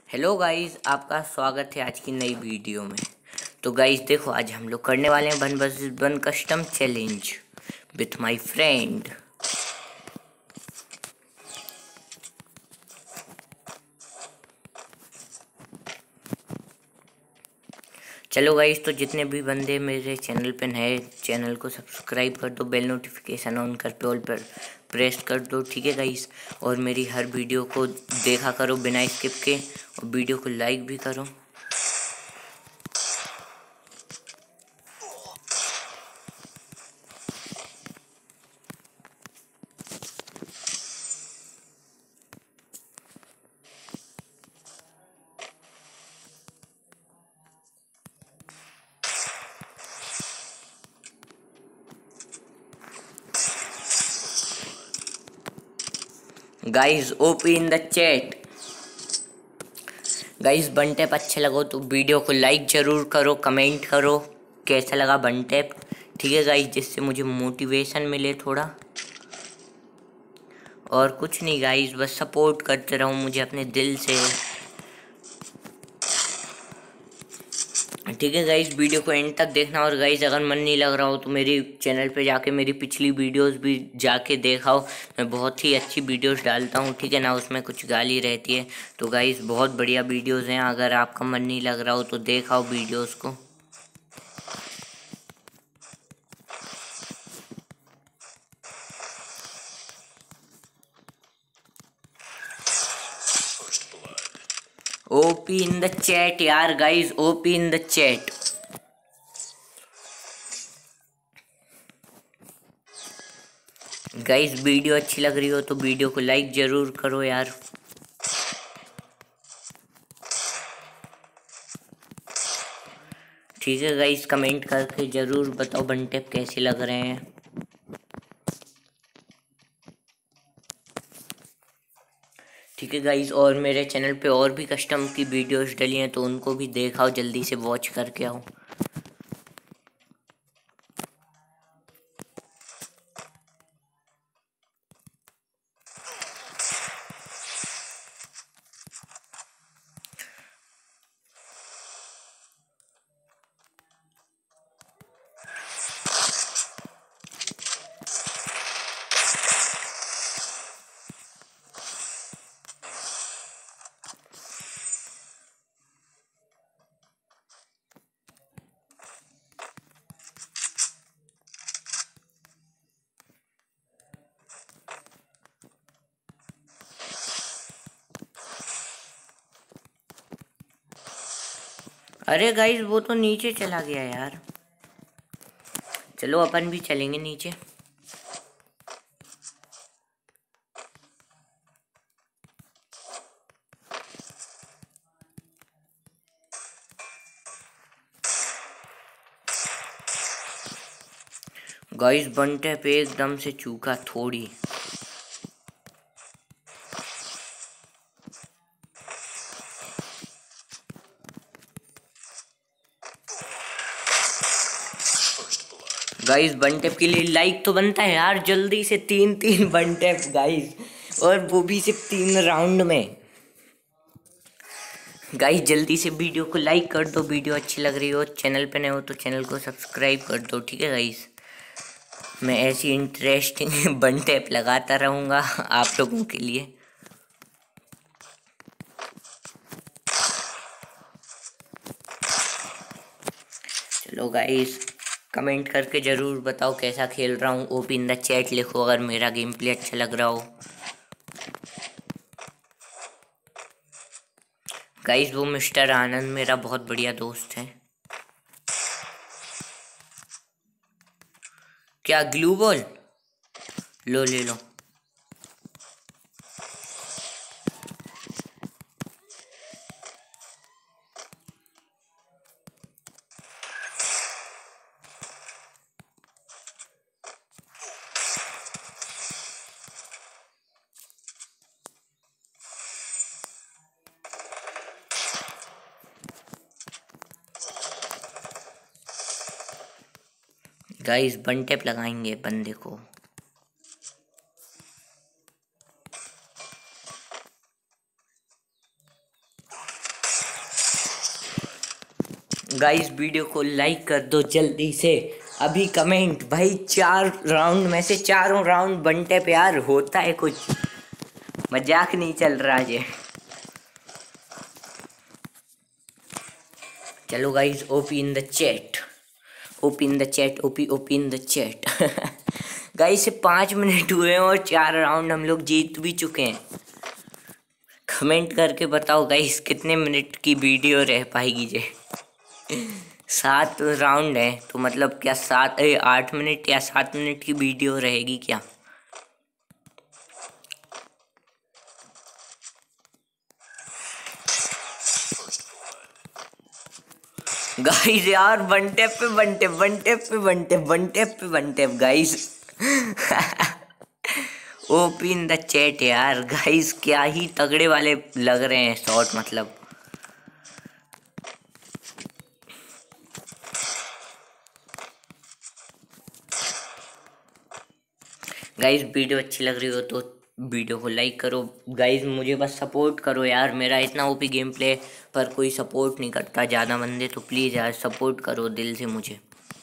Hello guys, आपका स्वागत है आज की नई वीडियो में। तो गाइस देखो, आज हम लोग करने वाले हैं 1 vs 1 custom challenge with my friend. चलो गाइस, तो जितने भी बंदे मेरे चैनल पे नए, चैनल को सब्सक्राइब कर दो, बेल नोटिफिकेशन ऑन कर पे ऑल पर प्रेस कर दो, ठीक है गाइस। और मेरी हर वीडियो को देखा करो बिना स्किप के, और वीडियो को लाइक भी करो। Guys OP in the chat. Guys one tap अच्छा लगा तो वीडियो को लाइक जरूर करो, कमेंट करो कैसा लगा वन टैप, ठीक है गाइस, जिससे मुझे मोटिवेशन मिले थोड़ा। और कुछ नहीं गाइस, बस सपोर्ट करते रहो मुझे अपने दिल से, ठीक है गाइस। वीडियो को एंड तक देखना। और गाइस अगर मन नहीं लग रहा हो तो मेरी चैनल पे जाके मेरी पिछली वीडियोस भी जाके देखाओ। मैं बहुत ही अच्छी वीडियोस डालता हूँ, ठीक है ना, उसमें कुछ गाली रहती है। तो गाइस बहुत बढ़िया वीडियोस हैं, अगर आपका मन नहीं लग रहा हो तो देखाओ वीडियोस को। ओपी इन द चैट यार guys, OP in the chat. Guys video अच्छी लग रही हो तो वीडियो को लाइक जरूर करो यार। ठीक है गाइस, कमेंट करके जरूर बताओ बंटेप कैसे लग रहे हैं। ठीक है गाइस, और मेरे चैनल पे और भी कस्टम की वीडियोस डली हैं तो उनको भी देखाओ, जल्दी से वॉच करके आओ। अरे गाइस वो तो नीचे चला गया यार। चलो अपन भी चलेंगे नीचे। गाइस बंटे पे एकदम से चूका थोड़ी। गाइस बंटेप के लिए लाइक तो बनता है यार, जल्दी से 3-3 बंटेप गाइस, और वो भी सिर्फ 3 राउंड में। गाइस जल्दी से वीडियो को लाइक कर दो, वीडियो अच्छी लग रही हो, चैनल पे नए हो तो चैनल को सब्सक्राइब कर दो, ठीक है गाइस। मैं ऐसी इंटरेस्टिंग बंटेप लगाता रहूँगा आप लोगों के लिए। चलो गाइस, कमेंट करके ज़रूर बताओ कैसा खेल रहा हूँ। ओपी इन द चैट लिखो अगर मेरा गेम प्ले अच्छा लग रहा हो। गाइस वो मिस्टर आनंद मेरा बहुत बढ़िया दोस्त है। क्या ग्लू बॉल? लो ले लो। गाइस वन टैप लगाएंगे बंदे को। गाइस वीडियो को लाइक कर दो जल्दी से, अभी कमेंट भाई। 4 राउंड में से चारों राउंड बनते प्यार होता है कुछ, मजाक नहीं चल रहा ये। चलो guys, OP in the chat, OP in the chat, OP OP in the chat. Guys 5 minute हुए हैं और 4 राउंड हम लोग जीत भी चुके हैं। कमेंट करके बताओ गाइस कितने मिनट की वीडियो रह पाएगी ये। 7 राउंड है तो मतलब क्या 8 मिनट या 7 मिनट की वीडियो रहेगी क्या? गाइस यार वन टैप पे वन टैप, वन टैप पे वन टैप, वन टैप पे one tap guys. OP in the chat यार। गाइस क्या ही तगड़े वाले लग रहे हैं शॉट, मतलब गाइस वीडियो अच्छी लग रही हो तो वीडियो को लाइक करो गाइस, मुझे बस सपोर्ट करो यार। मेरा इतना ओपी गेम प्ले पर कोई सपोर्ट नहीं करता ज़्यादा बंदे, तो प्लीज़ यार सपोर्ट करो दिल से मुझे।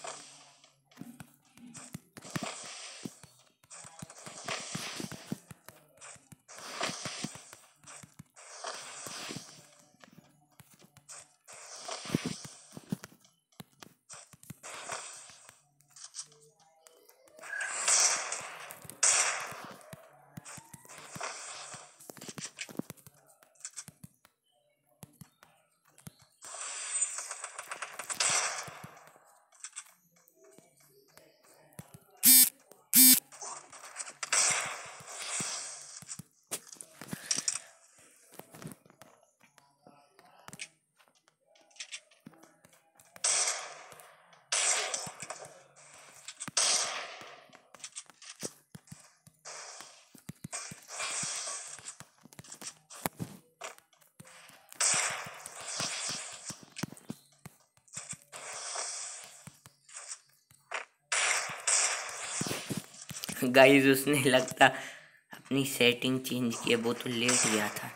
गाइस उसने लगता अपनी सेटिंग चेंज की है, वो तो लेट गया था।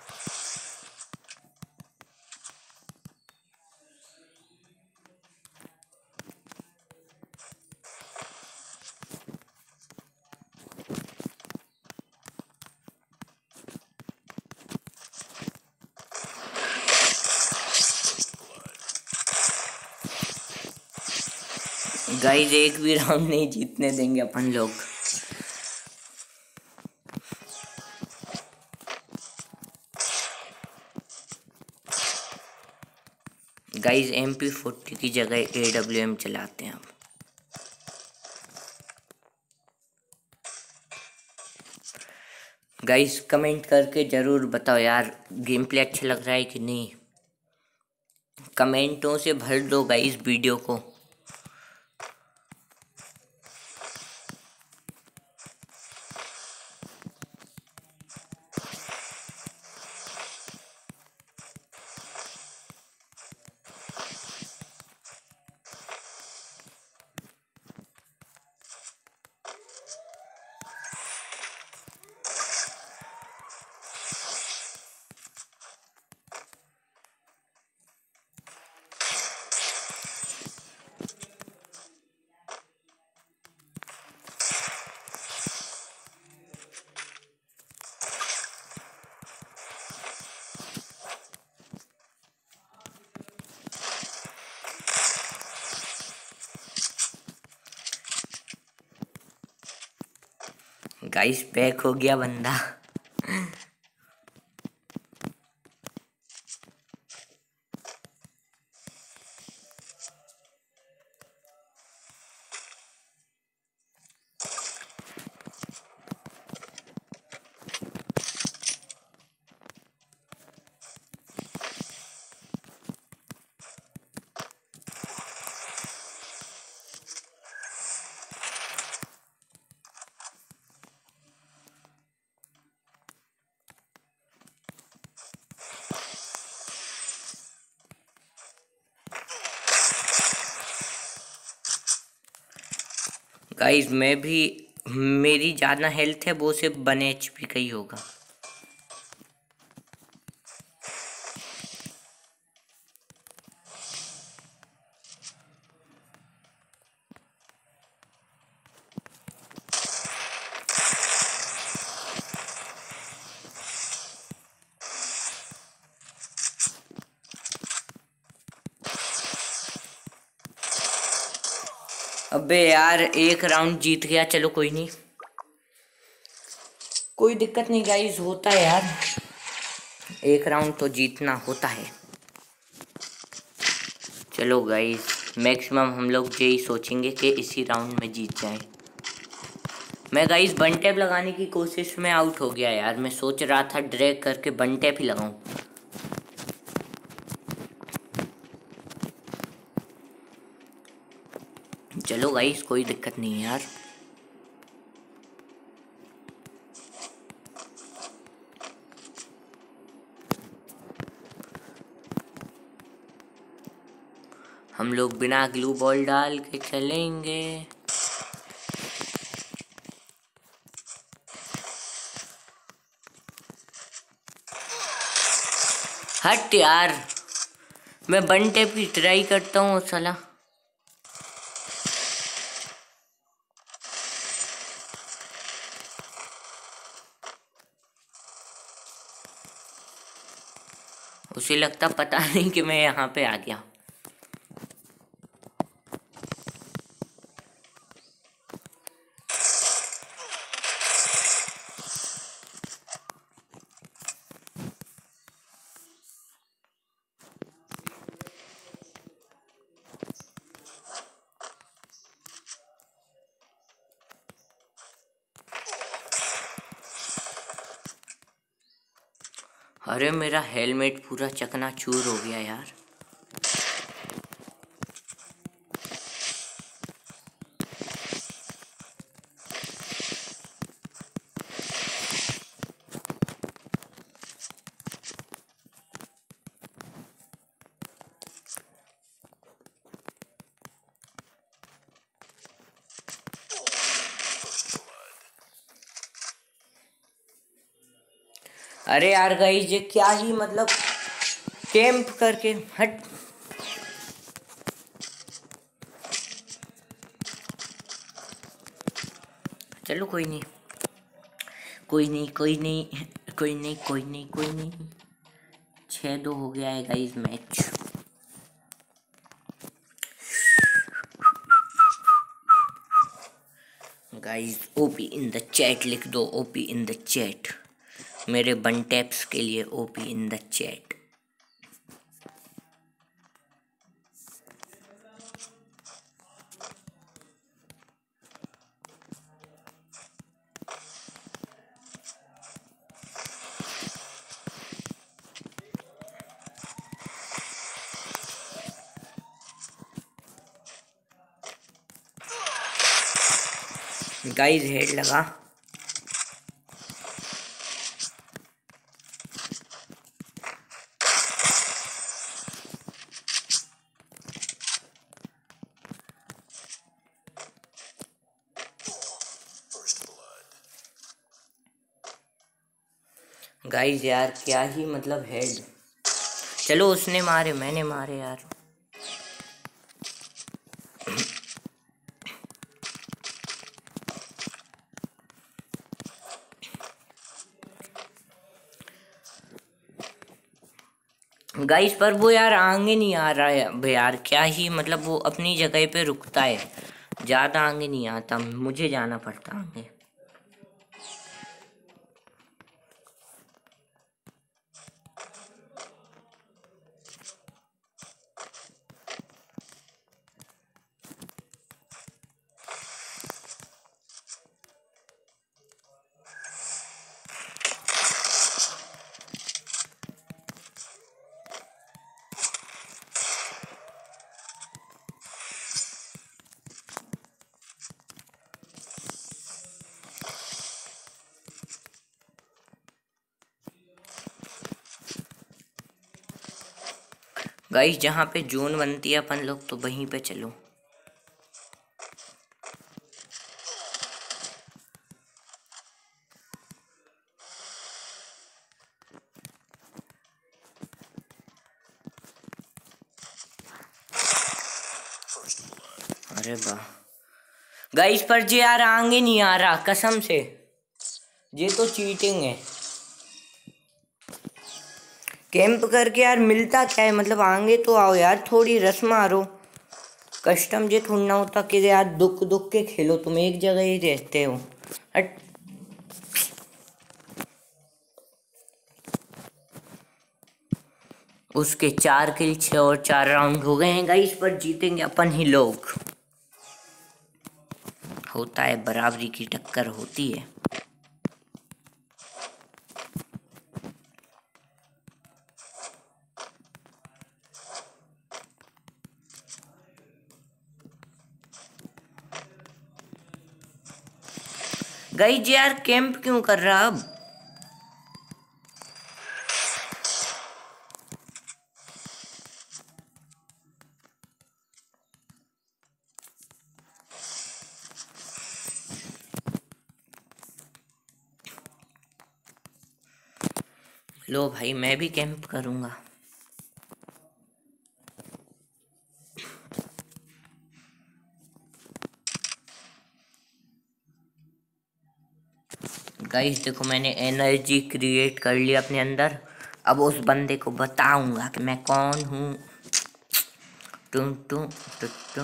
गाइस एक भी राउंड नहीं जीतने देंगे अपन लोग। गाइस MP40 की जगह AWM चलाते हैं अब। गाइस कमेंट करके ज़रूर बताओ यार गेम प्ले अच्छा लग रहा है कि नहीं, कमेंटों से भर दो गाइस वीडियो को। गाइस पैक हो गया बंदा। गाइस मैं भी, मेरी ज़्यादा हेल्थ है, वो सिर्फ 1 HP का ही होगा। अबे यार एक राउंड जीत गया, चलो कोई नहीं, कोई दिक्कत नहीं गाइस, होता है यार, एक राउंड तो जीतना होता है। चलो गाइस मैक्सिमम हम लोग यही सोचेंगे कि इसी राउंड में जीत जाए। मैं गाइस वन टैप लगाने की कोशिश में आउट हो गया यार, मैं सोच रहा था ड्रैग करके वन टैप ही लगाऊं। चलो गाइस कोई दिक्कत नहीं है यार। हम लोग बिना ग्लू बॉल डाल के चलेंगे। हट यार, मैं वन टैप की ट्राई करता हूँ साला। उसे लगता पता नहीं कि मैं यहाँ पे आ गया। अरे मेरा हेलमेट पूरा चकनाचूर हो गया यार। अरे यार गाइस ये क्या ही मतलब कैंप करके हट। चलो कोई नहीं कोई नहीं कोई नहीं कोई नहीं कोई नहीं कोई नहीं। 6-2 हो गया है guys match. Guys OP in the chat लिख दो, ओपी इन द चैट, मेरे वन टैप्स के लिए OP in the chat. Guys head लगा। गाइस यार क्या ही मतलब हेड। चलो उसने मारे मैंने मारे यार। गाइस पर वो यार आगे नहीं आ रहा है। अब यार क्या ही मतलब वो अपनी जगह पे रुकता है, ज़्यादा आगे नहीं आता, मुझे जाना पड़ता आगे। गाइस जहाँ पे जोन बनती है अपन लोग तो वहीं पे चलो। अरे वाह गाइस पर जे यार आगे नहीं आ रहा कसम से, ये तो चीटिंग है। कैंप करके यार मिलता क्या है, मतलब आगे तो आओ यार, थोड़ी रस मारो, कस्टम ये थोड़ा होता कि यार दुख दुख के खेलो, तुम एक जगह ही रहते हो। हट। उसके 4 किल 6 और 4 राउंड हो गए हैं गाइस, पर जीतेंगे अपन ही लोग। होता है, बराबरी की टक्कर होती है। गाइस यार कैंप क्यों कर रहा अब? लो भाई, मैं भी कैंप करूंगा। गाइस देखो, मैंने एनर्जी क्रिएट कर ली अपने अंदर। अब उस बंदे को बताऊंगा कि मैं कौन हूँ। Two two two two.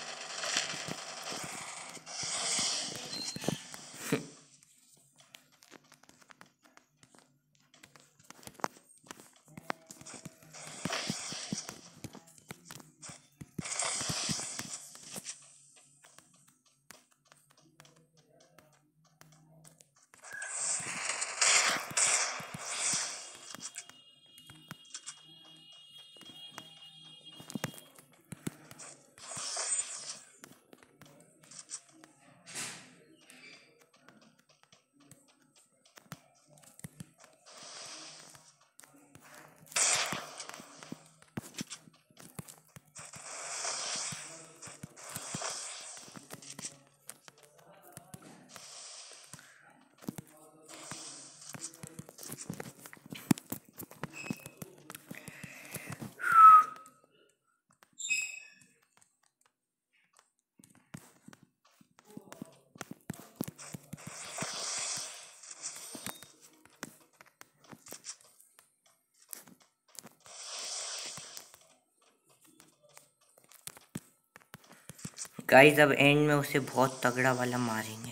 Guys अब एंड में उसे बहुत तगड़ा वाला मारेंगे।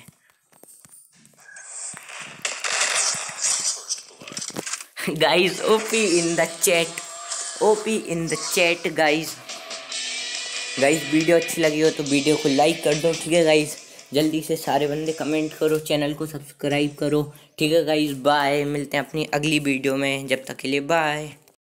Guys OP in the chat, OP in the chat guys. Guys video अच्छी लगी हो तो वीडियो को लाइक कर दो, ठीक है गाइस। जल्दी से सारे बंदे कमेंट करो, चैनल को सब्सक्राइब करो, ठीक है गाइस। बाय, मिलते हैं अपनी अगली वीडियो में, जब तक के लिए बाय।